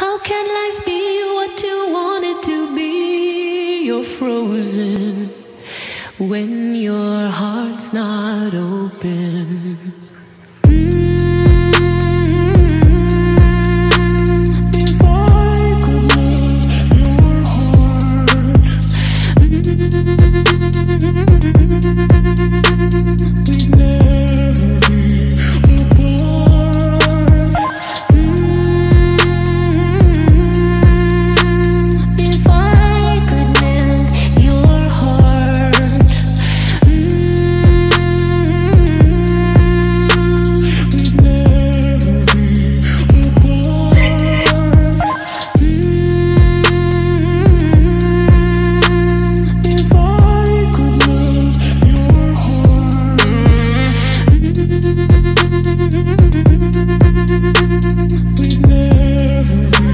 How can life be what you want it to be? You're frozen when your heart's not open. If I could melt your heart, we'd never be apart. If I could melt your heart, we'd never be apart. If I could melt your heart, we'd never be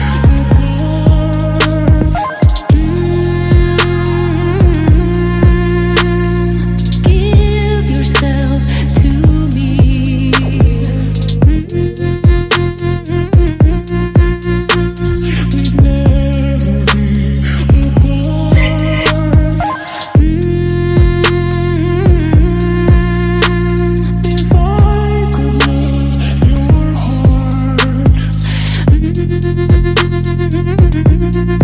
apart. Give yourself to me. We'd never be apart. If I could melt your heart,